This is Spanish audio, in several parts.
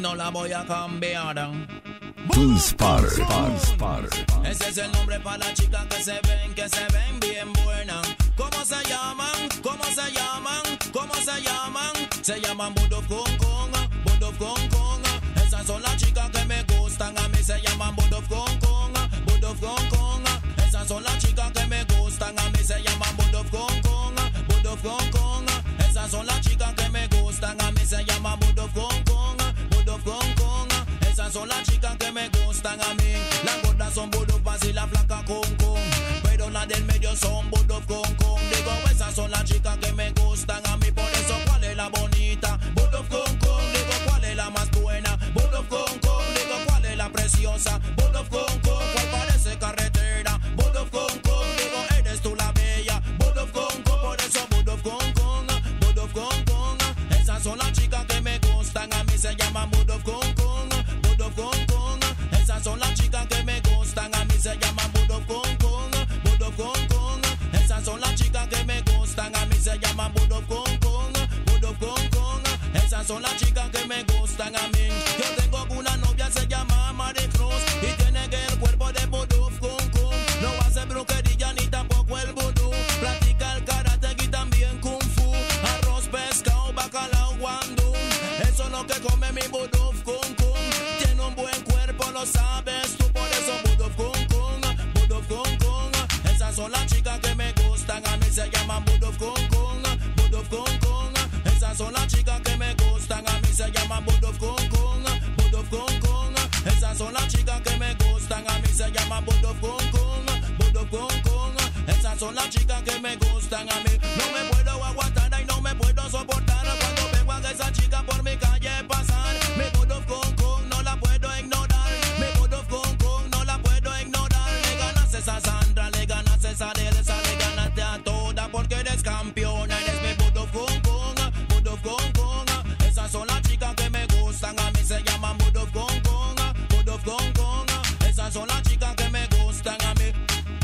no la voy a cambiar. Twinspar. Ese es el nombre para las chicas que se ven bien buenas. ¿Cómo se llaman? ¿Cómo se llaman? ¿Cómo se llaman? Se llaman Boot of Kong Kong, Boot of Kong Kong. Esas son las chicas que me gustan, a mí se llaman Boot of Kong Kong, Boot of Kong Kong. Esas son las chicas que me gustan, a mí se llaman Boot of Kong Kong, Boot of Kong Kong. Esas son las chicas que me gustan, a mí se llaman Boot of Kong Kong, Boot of Kong Kong. Esas son las chicas que me gustan a mí. Las gordas son Boot of Bass y la flaca Kong Kong, pero las del medio son Boot of Kong Kong. Digo, esas son las chicas que me gustan a mí, por eso ¿cuál es la bonita? Boot of Kong Kong. Digo, ¿cuál es la más buena? Boot of Kong Kong. Digo, ¿cuál es la preciosa? Boot of Kong Kong. ¿Cuál parece carretera? Boot of Kong Kong. Digo, eres tú la bella. Boot of Kong Kong. Por eso Boot of Kong Kong, Boot of Kong Kong. Esas son las chicas que me gustan a mí, se llaman Boot of Kong Kong, Boot of Kong Kong. Esas son las chicas que me gustan a mí, se llaman Boot of Kong Kong, Boot of Kong Kong. Esas son las chicas que me gustan a mí, se llaman Boot of Kong Kong, Boot of Kong Kong. Esas son las chicas que me gustan a mí. Yo tengo una novia, se llama Maricruz, y tiene que el cuerpo de Boot of Kong Kong. No hace brujería ni tampoco el vudú. Practica el karate y también kung fu. Arroz, pescado, bacalao, guandú. Eso es lo que come mi Boot of Kong Kong. Tiene un buen cuerpo, lo sabes tú, por eso Boot of Kong Kong, Boot of Kong Kong. Esas son las chicas que me gustan a mí, se llaman Boot of Kong Kong, Boot of Kong Kong. Esas son las chicas que me gustan a mí, se llaman Boot of Kong Kong, Boot of Kong Kong. Esas son las chicas que me gustan a mí, se llaman Boot of Kong Kong, Boot of Kong Kong. Esas son las chicas que me gustan a mí. No me puedo aguantar y no me puedo soportar cuando vengo a esa chica por mi calle pasar. Mi Boot of Kong Kong no la puedo ignorar. Mi Boot of Kong Kong no la puedo ignorar. Le ganas esa Sandra, le ganas esa Elsa, le ganaste a toda porque eres campeona. Eres mi Boot of Kong Kong, Boot of Kong Kong. Esas son las chicas que me gustan a mí, se llaman Boot of Kong Kong, Boot of Kong Kong. Esas son las chicas que me gustan a mí.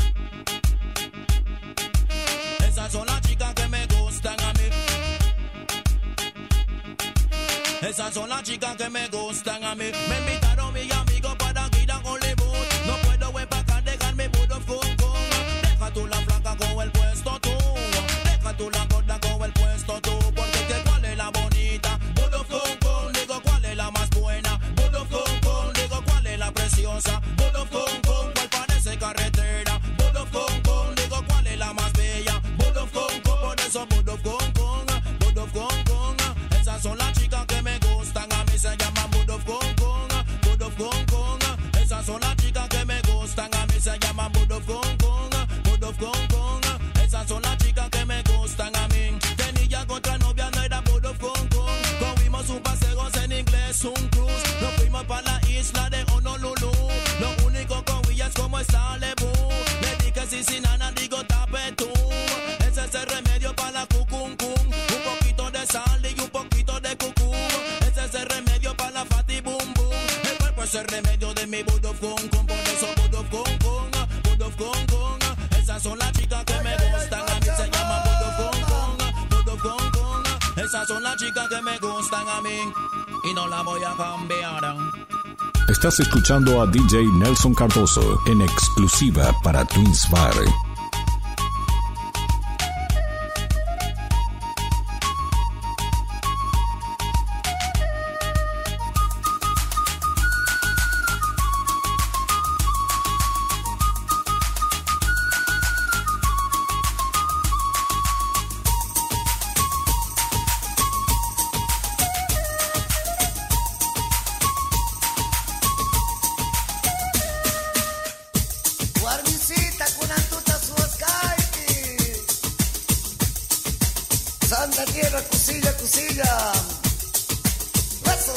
Esas son las chicas que me gustan a mí. Esas son las chicas que me gustan a mí. Me invitaron mis amigos para ir a Hollywood. No puedo empacar, dejar mi Boot of Kong Kong. Deja tú la flaca con el puesto tú. Deja tú la gorda con el puesto tú. Porque que cuál es la bonita. Boot of Kong Kong. Digo, ¿cuál es la más buena? Boot of Kong Kong. Digo, ¿cuál es la preciosa? Boot of Kong Kong. ¿Cuál parece carretera? Boot of Kong Kong. Digo, ¿cuál es la más bella? Boot of Kong Kong. Por eso Boot of Kong Kong, Boot of Kong Kong. Esas son las chicas que me gustan a mí, se llaman Boot of Kong Kong, Boot of Kong Kong. Esas son las chicas que me gustan a mí, se llaman Boot of Kong Kong, Boot of Kong Kong. Esas son las chicas que me gustan a mí. Tenía otra novia, no era Boot of Kong Kong. Cogimos un paseo en inglés, un cruise. Nos fuimos para la isla de Honolulu. Lo único con ella es como está Lebu. Le dije sí, sí, nana, digo tape tú. Ese es el remedio para la cucuncún. Un poquito de sal y un poquito de cucú. Ese es el remedio para la fati bum bum. El cuerpo es el remedio de mi Boot of Kong Kong. Por eso Boot of Kong Kong, Boot of Kong Kong. Esas son las chicas que me gustan a mí, se llaman Boot of Kong Kong, Boot of Kong Kong. Esas son las chicas que me gustan a mí y no la voy a cambiar. Estás escuchando a DJ Nelson Cardoso en exclusiva para Twinspar. Santa tierra, cosilla, cosilla. Eso.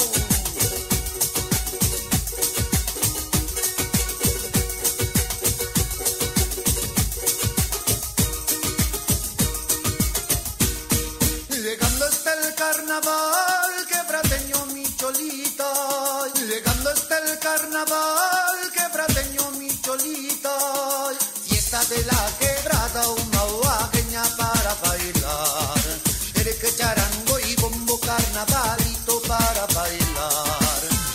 Llegando está el carnaval, quebrateño mi cholita. Llegando está el carnaval, quebrateño mi cholita. Fiesta de la quebrada, una huaqueña para bailar. Que charango y bombo, carnavalito para bailar.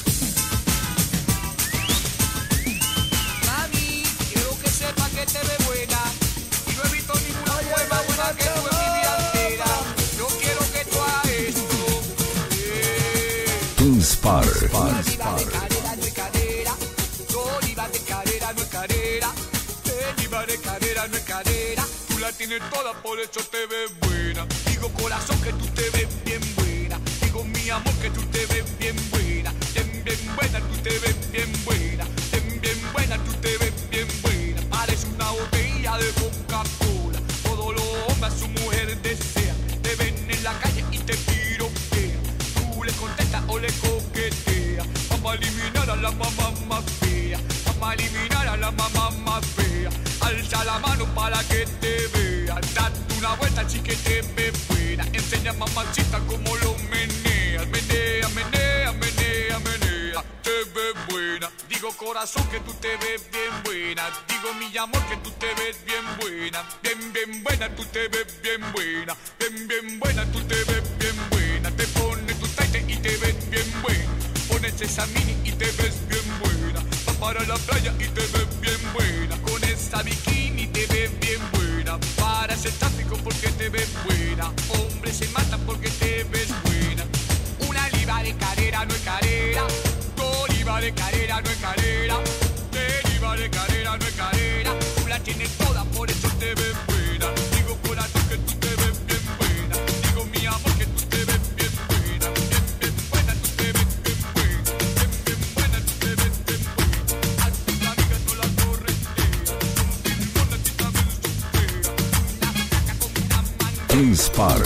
No es cadera, tú la tienes toda, por eso te ves buena. Digo corazón que tú te ves bien buena. Digo mi amor que tú te ves bien buena. Bien buena, tú te ves bien buena. Bien buena, tú te ves bien buena. Parece una botella de Coca-Cola. Todos los hombres a su mujer desean. Te ven en la calle y te piropean. Tú le contestas o le coqueteas. Vamos a eliminar a la mamá más fea. Vamos a eliminar a la mamá más fea. Alza la mano para que te vea. Date una vuelta, chiquete, ve buena. Enseña mamacita cómo lo meneas. Menea, menea, menea, menea. Te ves buena. Digo corazón que tú te ves bien buena. Digo mi amor que tú te ves bien buena. Bien buena, tú te ves bien buena. Bien buena, tú te ves bien buena. Te pones tu taite y te ves bien buena. Pones esa mini y te ves bien buena. Vas para la playa y te ves bien buena. Con esa bikini te ves bien buena. Para ese tráfico porque te ves buena. Hombres se matan porque te ves buena. Una libra de cadera no es cadera. 2 libras de cadera no es cadera. 3 libras de cadera no es cadera. Tú la tienes toda, por eso te ves buena. Digo corazón que tú te ves bien buena. Digo mi amor que tú te ves bien buena. Bien buena, tú te ves bien buena. Bien buena, tú te ves bien buena. A tus amigas no las correteas. Bien buena, tú también superas. Una saca como una manga. Inspire.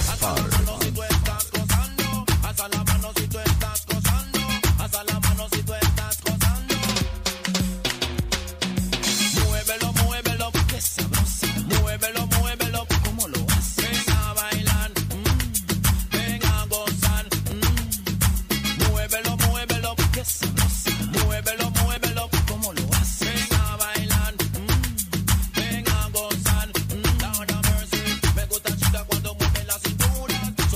Alza la mano si tú estás gozando. Alza la mano si tú estás gozando. Muévelo, muévelo, que sabroso. Muévelo, muévelo, ¿cómo lo haces? Ven a bailar, ven a gozar. Muévelo, muévelo, que sabroso. Muévelo, muévelo, ¿cómo lo haces? Ven a bailar, ven a gozar. Down a mercy, me gusta chica cuando mueve la cintura.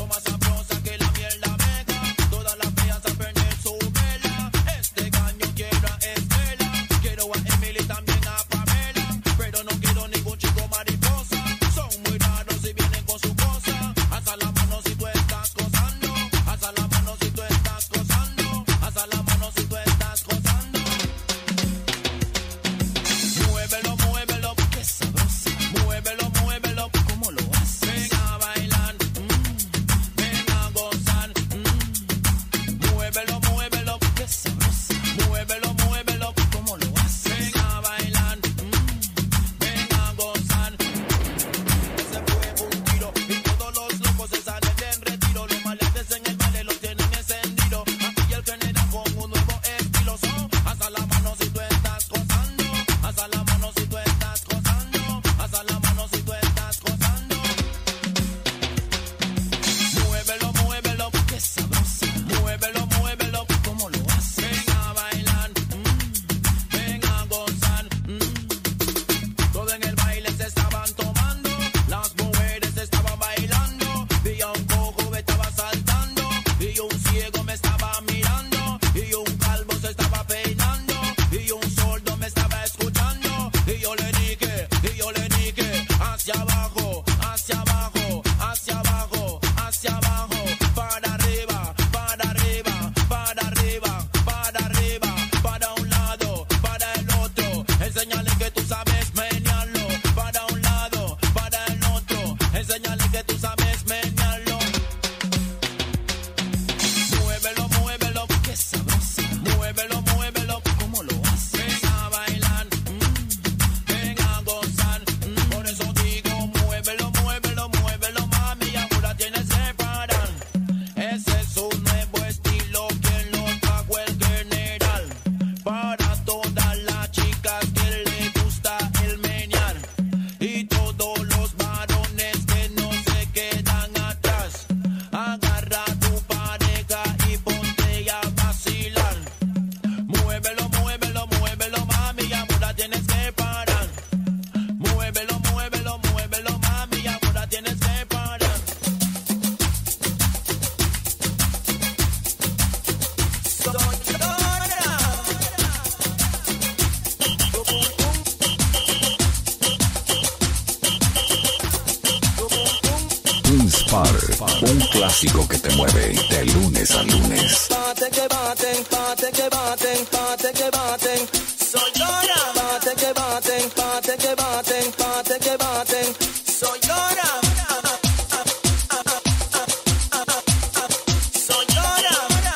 Inspire, un clásico que te mueve de lunes a lunes. Pate que baten, pate que baten, pate que baten. Soy Dora. Pate que baten, pate que baten, pate que baten. Soy Dora. Soy Dora.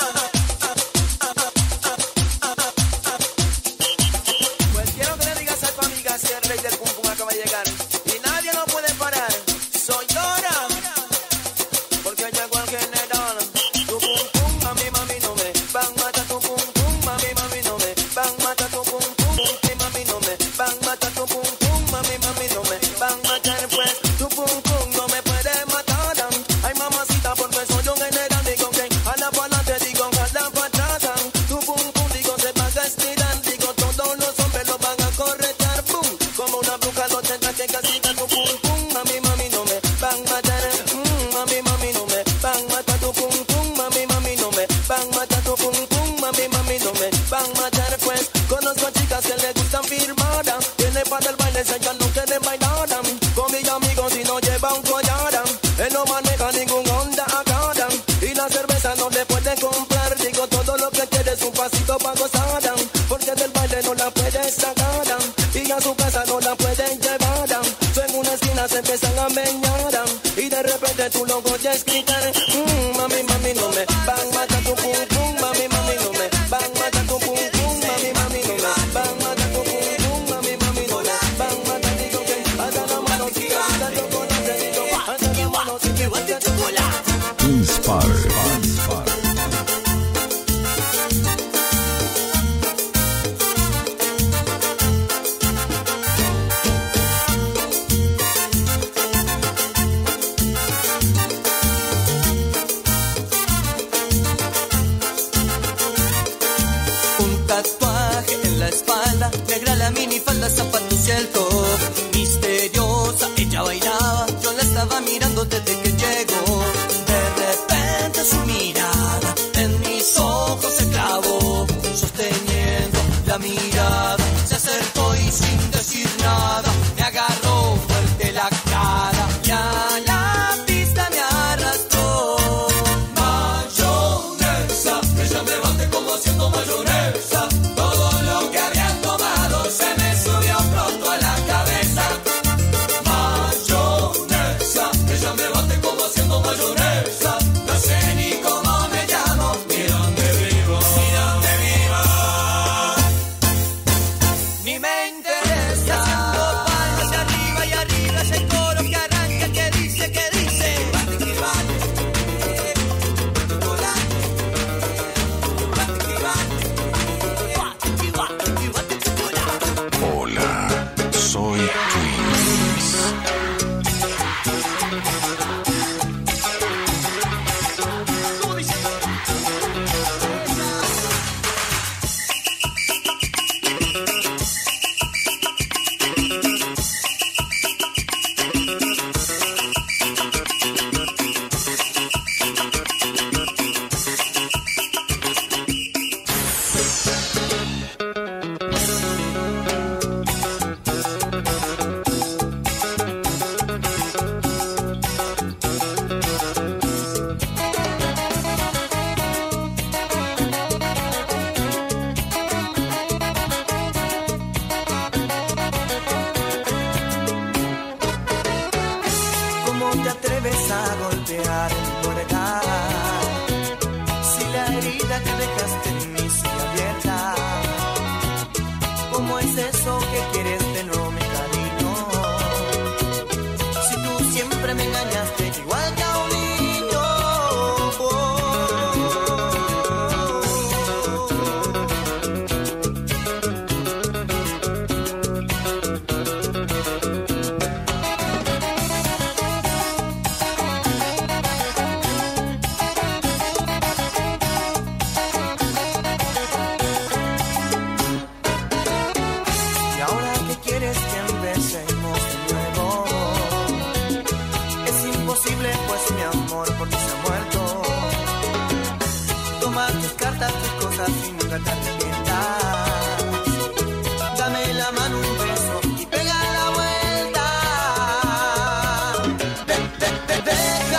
Pues quiero que le digas a tu amiga si el rey del pum pum acaba de llegar y nadie lo puede parar. Soy Dora. Porque llegó el general. Tu pum pum, mami, mami, no me van mata tu pum pum, mami, mami, no me van mata tu pum pum, mami, no me van mata tu pum pum, mami, mami, no me van matar pues. Tu pum pum no me puede matar. Ay, mamacita, porque soy un general. Digo que jala para adelante, digo jala para atrás. Tu pum pum, digo se va a estirar. Digo todos los hombres lo van a corretar. Pum, como una bruja lo tendrá que castigar. Tu pum pum, mami, mami, no me van matar. Mami, mami, no me van matar tu pum pum, mami, mami, no me van matar tu pum pum, mami, mami, no me van matar pues. Conozco chicas que les gustan firmada, tiene para el baile, se no quieren bailar. Con mis amigos si no lleva un collar, él no maneja ningún Honda acá. Y la cerveza no le puede comprar, digo todo lo que quiere es un pasito para gozar. Porque del baile no la puede sacar, y a su casa no la pueden llevar. En una esquina se empiezan a meñar, y de repente tú lo oyes gritar. Mami, mami, no me van matar tu pum pum, mami, mami, no me van matar tu pum pum, mami, mami, no me van matar tu pum pum, mami, mami, no me van matar. Digo que hasta la mano chica, hasta el chocolate, digo hasta la mano chica, hasta el chocolate. Inspire. Tatuaje en la espalda, negra la minifalda, zapatos y el top. Misteriosa, ella bailaba, yo la estaba mirando desde que llegó. De repente su mirada en mis ojos se clavó, sosteniendo la mirada, se acercó y sin decir nada, me agarró fuerte la cara y a la pista me arrastró. Mayonesa, ella me bate como haciendo mayonesa. Todo lo que había tomado se me subió pronto a la cabeza. Mayonesa, ella me bate como haciendo mayonesa. No sé ni cómo me llamo, ni dónde vivo, ni dónde vivo, ni me interesa. Haciendo palmas de arriba y arriba ese coro que arranca, que dice, que dice. Hola, soy Twins. ¿Cómo te atreves a golpear mi poder? Si la herida que dejaste en mí sigue abierta, ¿cómo es eso que quieres de nuevo mi cariño? Si tú siempre me engañaste igual que a un niño. Y ahora que quieres que empecemos de nuevo, es imposible pues mi amor por ti se ha muerto. Toma tus cartas, tus cosas y nunca te arrepientas. Dame la mano, un beso y pega la vuelta. Ve, ve, ve, ve.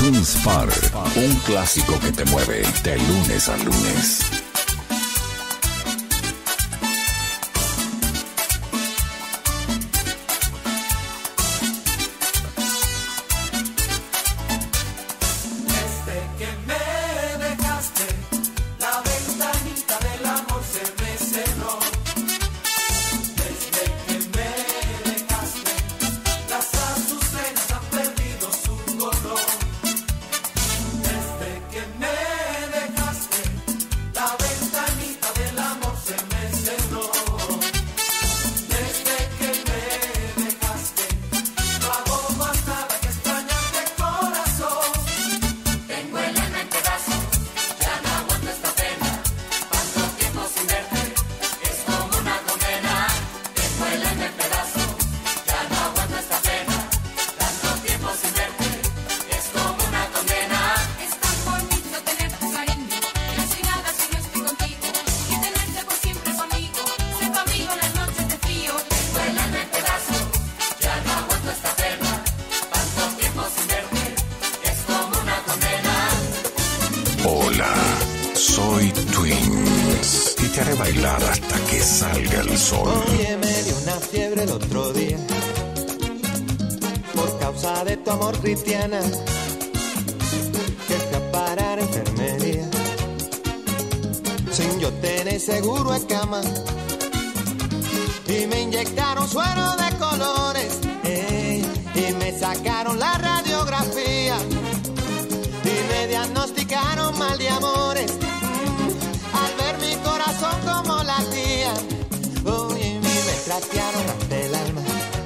Twins Far, un clásico que te mueve de lunes a lunes. Soy Twins y te haré bailar hasta que salga el sol. Oye, me dio una fiebre el otro día por causa de tu amor, Cristiana, que fui a parar a enfermería sin yo tener seguro en cama y me inyectaron suero de colores y me sacaron la radiografía y me diagnosticaron mal de amores. Al ver mi corazón como latía, oye, me trastearon hasta el alma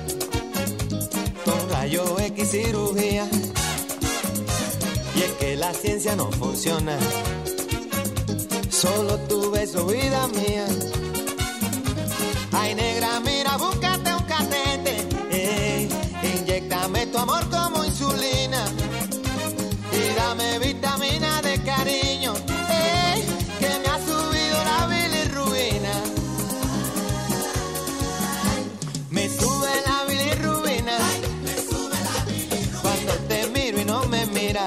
con rayo X cirugía. Y es que la ciencia no funciona, solo tu beso, vida mía. Ay, negra, mira, búscate un catete, inyéctame tu amor como insulina y dame vitamina de cariño, que me ha subido la bilirrubina. Me sube la bilirrubina cuando te miro y no me miras,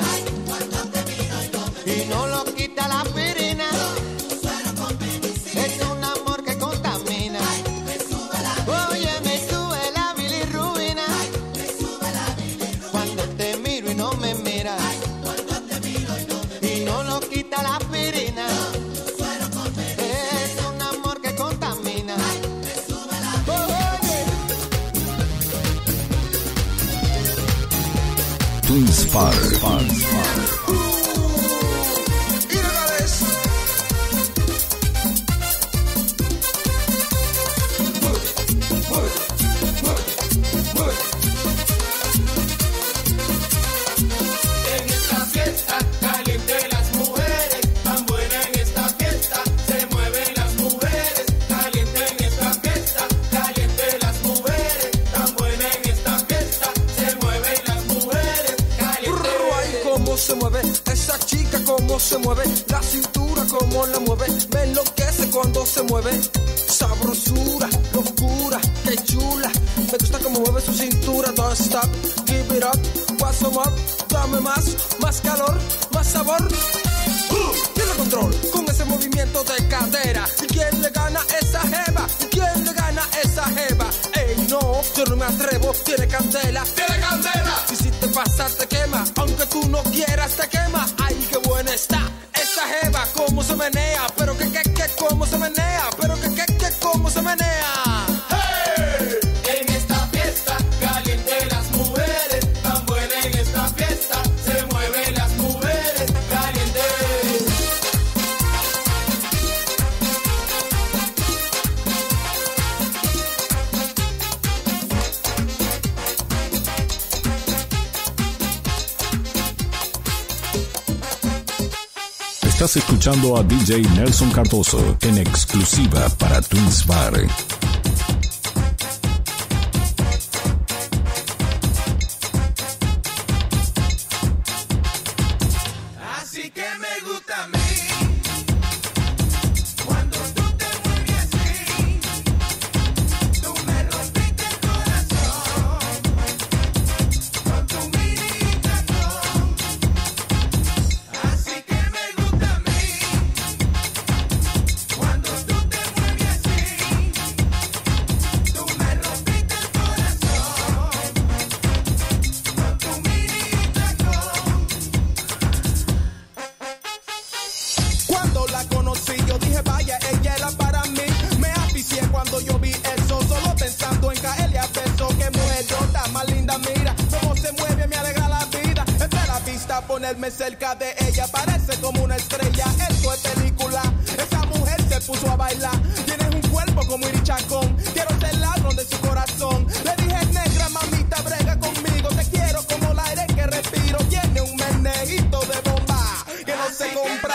y no lo quita la aspirina. Es un amor que contamina. Oye, me sube la bilirrubina cuando te miro y no me miras, y no lo quita la aspirina. Es un amor que contamina. Twins Far. Se mueve esa chica, cómo se mueve la cintura, cómo la mueve, me enloquece cuando se mueve. Sabrosura, locura, qué chula, me gusta cómo mueve su cintura. Don't stop, give it up, what's up, dame más calor, más sabor. Tiene control con ese movimiento de cadera. ¿Y quién le gana esa jeva? ¿Y quién le gana esa jeva? Ey, no, yo no me atrevo, tiene candela. ¡Tiene candela! Y si te pasa te quema, aunque tú no quieras te quema. Ay, qué buena está esa jeva, cómo se menea. Pero que, cómo se menea. Pero que, cómo se menea. ¡Hey! En esta fiesta, caliente las mujeres. Tan buena en esta fiesta, se mueven las mujeres. Caliente. Estás escuchando a DJ Nelson Cardoso en exclusiva para Twins Bar. Así que me gusta a mí cuando tú te mueves así. Tú me rompiste el corazón con tu mirita. ponerme cerca de ella. Parece como una estrella, esto es película. Esa mujer se puso a bailar. Tienes un cuerpo como Iri Chacón. Quiero ser ladrón de su corazón. Le dije, negra, mamita, brega conmigo. Te quiero como el aire que respiro. Tiene un meneguito de bomba que no se compra.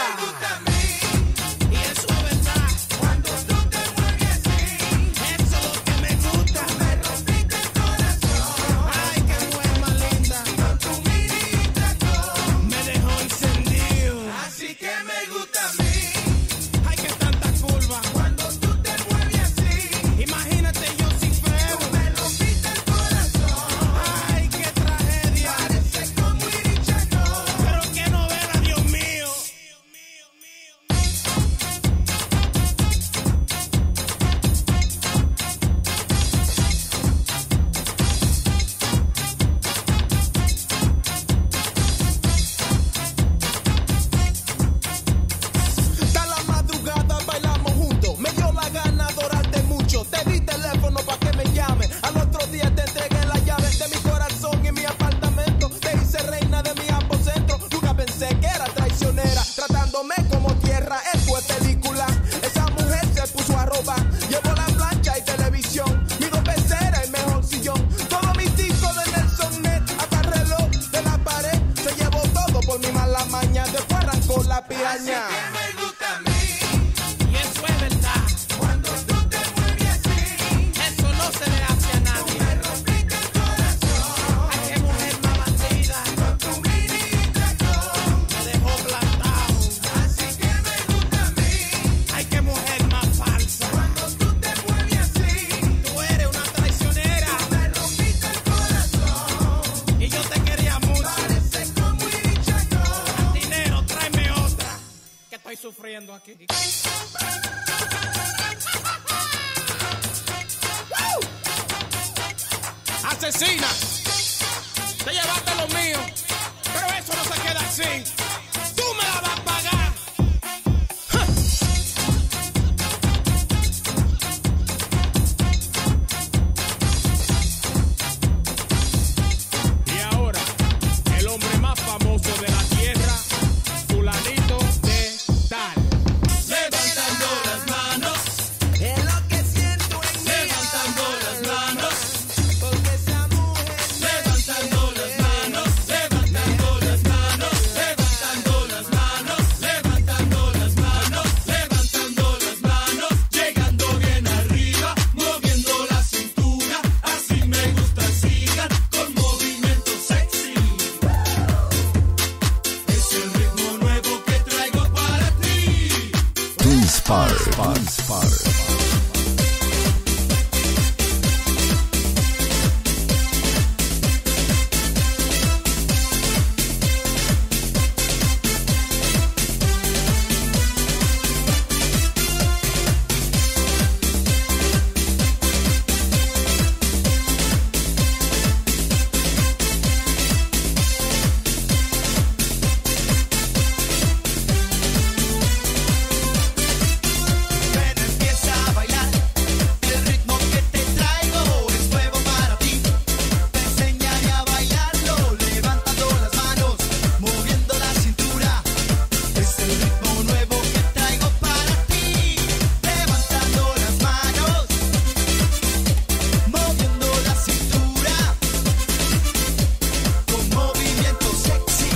Sufriendo aquí. Asesina, te llevaste lo mío, pero eso no se queda así. Tú me la vas a pagar. Y ahora, el hombre más famoso de la tierra, fulanito de tal. Levantando las manos, Es lo que siento en mí. levantando las manos, Porque esa mujer levantando las manos, levantando las manos, levantando las manos, levantando las manos, levantando las manos, llegando bien arriba, moviendo la cintura, así me gusta, sigan con movimiento sexy. Es el ritmo nuevo que traigo para ti. Inspire. Ven, empieza a bailar, el ritmo que te traigo es nuevo para ti. Te enseñaré a bailarlo, levantando las manos, moviendo la cintura. Es el ritmo nuevo que traigo para ti. Levantando las manos, moviendo la cintura, con movimiento sexy.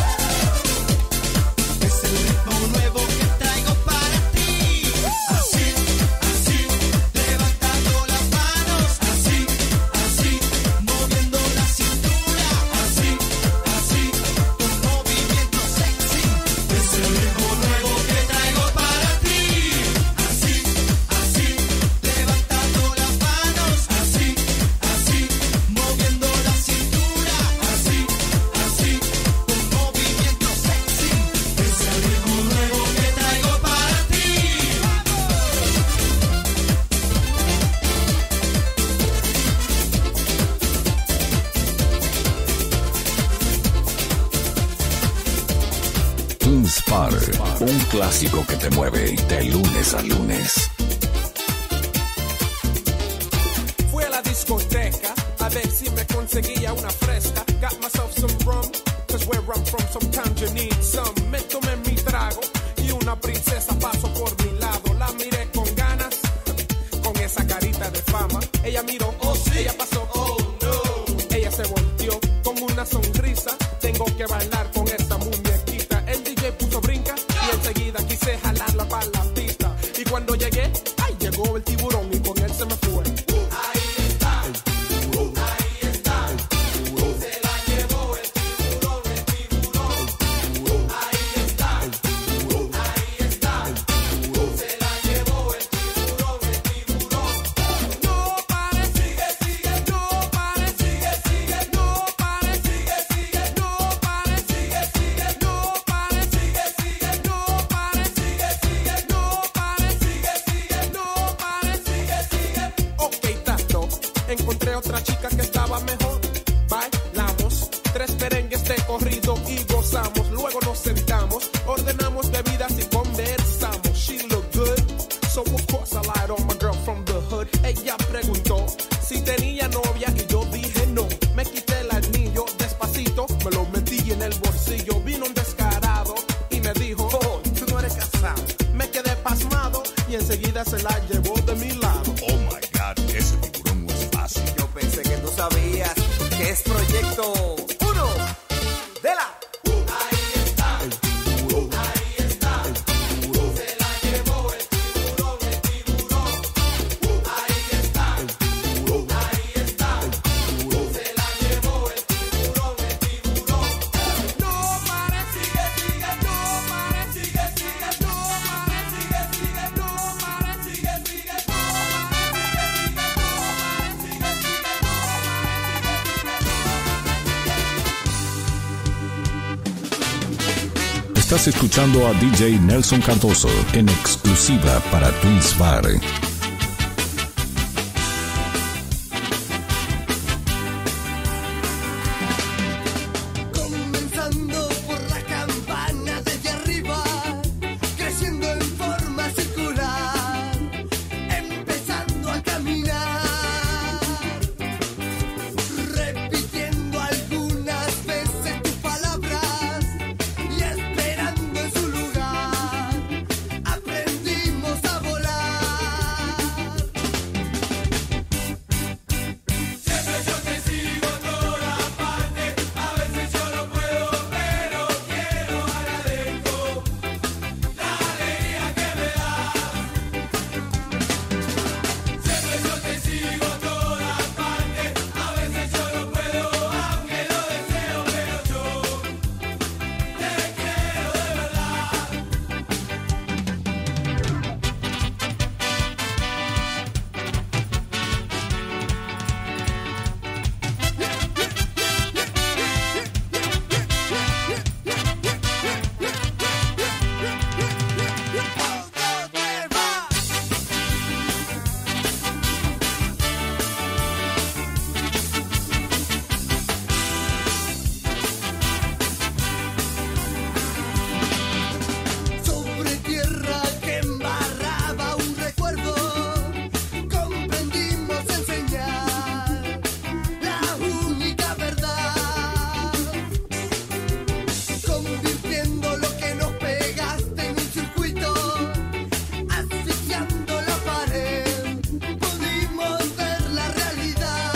Es el ritmo nuevo que traigo para ti. Así, así, levantando las manos. Así, así, moviendo la cintura. Así, así, con movimiento sexy. Es el ritmo nuevo que traigo para ti. Así, así, levantando las manos. Así, así, moviendo la cintura. Así, así, con movimiento sexy. Es el ritmo nuevo que traigo para ti. Inspire. Un clásico que te mueve de lunes a lunes. Fui a la discoteca a ver si me conseguía una fresca. Got myself some rum, 'cause where I'm from sometimes you need some. Me tomé mi trago y una princesa pasó por mi lado. La miré con ganas, con esa carita de fama. Ella miró, oh sí, ella pasó, oh no. Ella se volteó con una sonrisa. Tengo que bailar con esta muñequita. El DJ puso brinca y enseguida quise jalarla para la pista. Y cuando llegué, ay, llegó el tiburón y con él se me fue. Ahí está, el tiburón. Ahí está, el tiburón. Se la llevó el tiburón, el tiburón. Ahí está, el tiburón. Ahí está, el tiburón. Se la llevó el tiburón, el tiburón. No pare, sigue, sigue, no pare, sigue, sigue, no pare, sigue, sigue, no pare, sigue, sigue, no pare, sigue, sigue, no pare, sigue, sigue, no pare, sigue, sigue, no pare, sigue, sigue. Ok, tato, encontré otra chica que estaba mejor. Bailamos 3 merengues de corrido y gozamos. Luego nos sentamos, ordenamos bebidas y conversamos. She looked good, so of course I lied on my girl from the hood. Ella preguntó si tenía novia y yo dije no. Me quité el anillo despacito, me lo metí en el bolsillo. Vino un descarado y me dijo, oh, tú no eres casado. Me quedé pasmado y enseguida se la llevó de mi lado. Oh my God, ese tiburón no es fácil. Yo pensé que tú sabías que es Proyecto 1 de la... Ahí está, el tiburón. Ahí está, el tiburón. Se la llevó el tiburón, el tiburón. Ahí está, el tiburón. Ahí está, el tiburón. Se la llevó el tiburón, el tiburón. No pare, sigue, sigue, no pare, sigue, sigue, no pare, sigue, sigue, no pare, sigue, sigue, no pare, sigue, sigue, no pare, sigue, sigue, no pare, sigue, sigue. Estás escuchando a DJ Nelson Cardoso en exclusiva para Twins Bar. Comenzando por la campana desde arriba, creciendo en forma circular, empezando a caminar, repitiendo algunas veces tus palabras y esperando en su lugar, aprendimos a volar. Siempre yo te sigo a todas partes, a veces yo no puedo, pero quiero agradezco la alegría que me das. Siempre yo te sigo a todas partes, a veces yo no puedo, aunque lo deseo, pero yo te quiero de verdad. Sobre tierra que embarraba un recuerdo, comprendimos enseñar la única verdad, convirtiendo lo que nos pegaste en un circuito, asfixiando la pared, pudimos ver la realidad.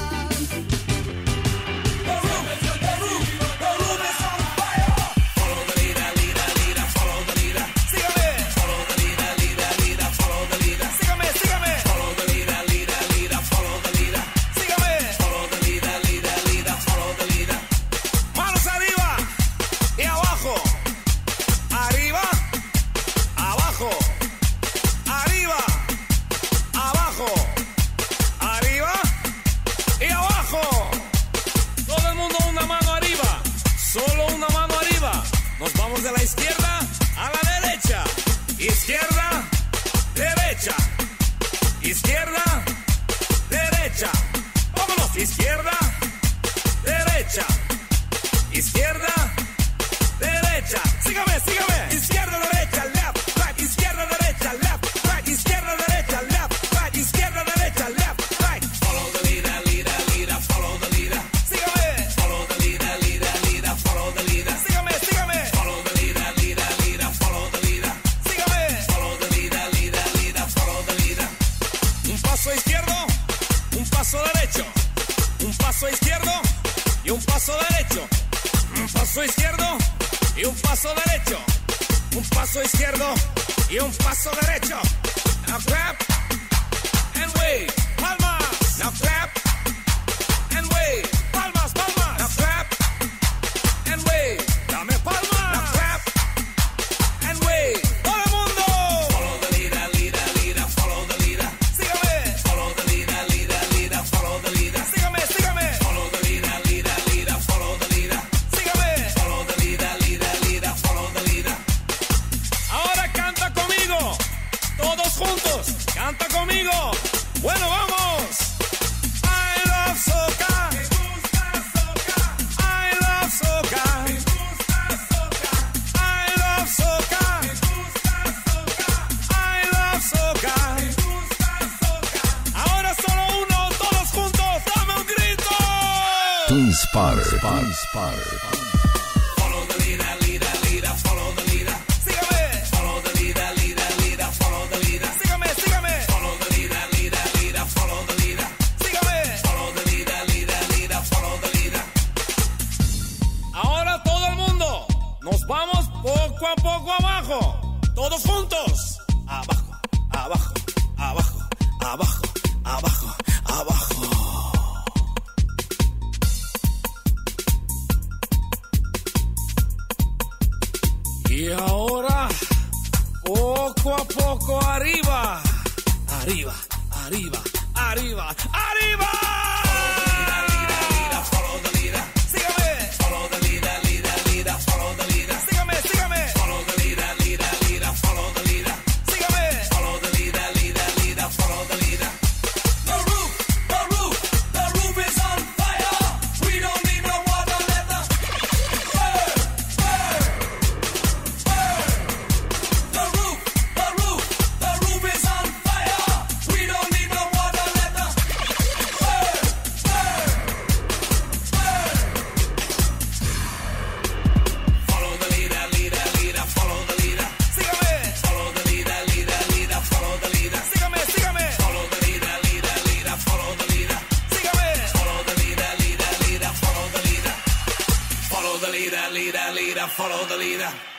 Manos arriba y abajo. Arriba, abajo. Arriba, abajo. Arriba y abajo. Todo el mundo una mano arriba. Solo una mano arriba. Nos vamos de la izquierda a la derecha. Izquierda, derecha. Izquierda, derecha. Vámonos. Izquierda, derecha. Izquierda, derecha. Sígame, sígame. Izquierda, derecha, left, right. Izquierda, derecha, left, right. Izquierda, derecha, left, right. Izquierda, derecha, left, right. Follow the leader, leader, leader. Follow the leader. Sígame. Follow the leader, leader, leader. Follow izquierdo y un paso derecho. Un paso izquierdo y un paso derecho. Un paso izquierdo y un paso derecho. Now clap and wave. Palmas. Now clap and wave. Palmas, palmas. Now clap and wave. Dame palmas. Now clap and wave. Todo el mundo. Follow the leader, leader, leader. Follow the leader. Sígame. Follow the leader, leader, leader. Follow the leader. Sígame, sígame. Follow the leader, leader, leader. Follow the leader. Sígame. Follow the leader, leader, leader. Follow the leader. Ahora canta conmigo. Todos juntos. Canta conmigo. Bueno, vamos. I love soca. Me gusta soca. I love soca. Me gusta soca. I love soca. Me gusta soca. I love soca. Me gusta soca. Ahora solo uno, todos juntos, dame un grito. Twinspar. Follow the leader, leader, leader, follow the leader. Sígame. Follow the leader, leader, leader, follow the leader. Sígame, sígame. Follow the leader, leader, leader, follow the leader. Sígame. Follow the leader, leader, leader, follow the leader. Ahora todo el mundo, nos vamos poco a poco abajo. Todos juntos. Abajo, abajo, abajo, abajo, abajo, abajo. Y ahora, poco a poco arriba, arriba, arriba, arriba, arriba. Follow the leader, sígame. Follow the leader, leader, leader, follow the leader. Sígame, sígame. Follow the leader, leader, leader, follow the leader. Sígame. Follow the leader, leader, leader, follow the leader. The roof is on fire. We don't need no water, let the burn, burn. The roof is on fire. We don't need no water, let the burn, burn, burn. Follow the leader, leader, leader, follow the leader. Sígame. Follow the leader, leader, leader, follow the leader. Sígame, sígame. Follow the leader, leader, leader, follow the leader. Sígame. Follow the leader, leader, leader, follow the leader. Follow the leader, leader, leader, follow the leader.